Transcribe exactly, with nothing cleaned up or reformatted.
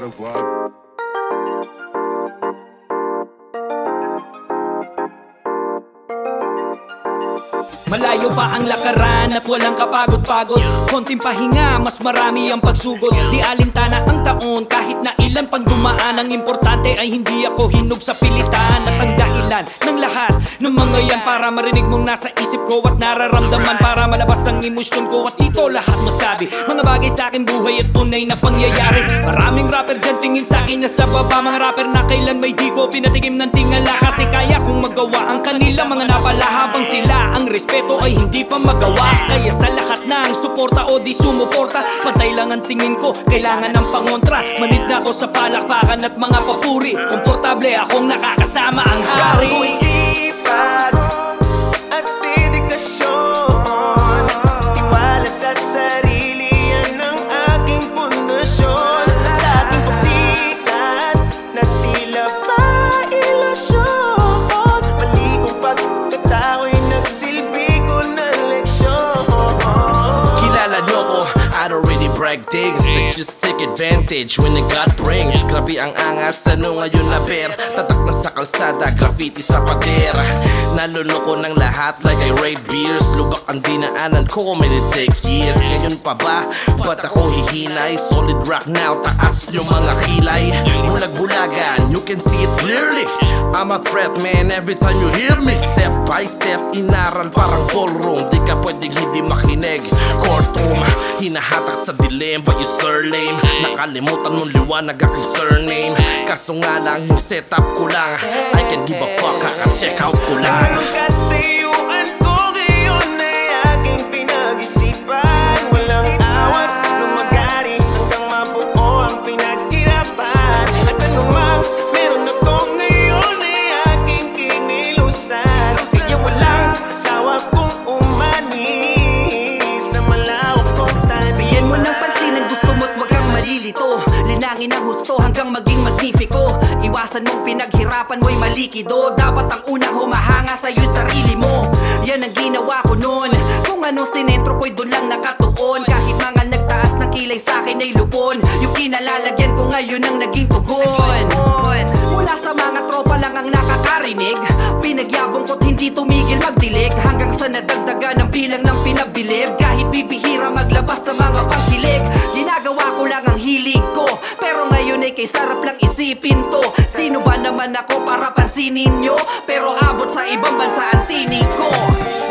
better vibe. Malayo pa ang lakaran at walang kapagod-pagod. Konting pahinga, mas marami ang pagsugod. Di alintana ang taon, kahit na ilan pang dumaan. Ang importante ay hindi ako hinog sa pilitan. At ang dahilan ng lahat ng mga yan, para marinig mong nasa isip ko at nararamdaman, para malabas ang emosyon ko at ito lahat masabi. Mga bagay sa akin buhay at tunay na pangyayari. Maraming rapper dyan tingin sa akin na sa baba. Mga rapper na kailan may di ko pinatigim ng tingala, kasi kaya kong magawa ang kanila mga napala, habang sila ang respeto ay hindi pa magawa. Kaya sa lahat ng suporta o di sumuporta, pantay lang ang tingin ko, kailangan ng pangontra. Manid na ako sa palakpakan at mga papuri. Komportable akong nakakasama ang hari. Sipag at dedikasyon, tiwala sa sarili, yan ang aking pundasyon. Sa ating pagsikat na tila pa ilusyon, mali kong pagkatao'y nagsilbi ko na leksyon. Kilala nyo ko, I don't really brag things, they just take advantage when the God brings. Grabe ang angas, ano ngayon na per, tatak na sa kalsada, graffiti sa pader. Nalunoko ng lahat like I rate beers, lubak ang dinaanan ko, may it take years. Ngayon pa ba, ba't ako hihinay? Solid rock now, taas yung mga kilay. Bulag-bulagan, you can see it clearly, I'm a threat man every time you hear me. Step by step, inaral parang ballroom, di ka pwedeng hindi makinig. Courtroom, hinahatak sa dilim, but you sir lame. Nakalimutan mong liwanag aking surname. Kaso nga lang yung setup ko lang, I can give a fuck, kaka-check out ko lang. Ang katayuan ko ngayon ay aking pinag-isipan. Walang awat, lumagari hanggang mabuo ang pinaghirapan. At anumang meron ako ngayon ay aking kinilusan. Kaya walang asawa kong umanis sa malawak kong tanin. Bigyan mo ng pansin ang gusto mo't wag kang malilito. Linangin ang husto hanggang maging magnifico. Iwasan mong pinaghirapan mo'y malikido. Dapat ang unang humahanga sa'yo'y sarili mo. Yan ang ginawa ko noon. Kung anong sinentro ko'y doon lang nakatuon. Kahit mga nagtaas ng kilay sa'kin ay lupon, yung kinalalagyan ko ngayon ang naging tugon. Mula sa mga tropa lang ang nakakarinig, pinagyabong ko't hindi tumigil magdilig, hanggang sa nadagdagan ang bilang ng pinabilib. Kahit bibihira maglabas ng mga pangkilig, ginagawa ko lang ang hilig ko. Pero ngayon ay kay sarap lang isipin to. Sino ba naman ako para pansinin nyo? Pero abot sa ibang bansa ang tinig ko.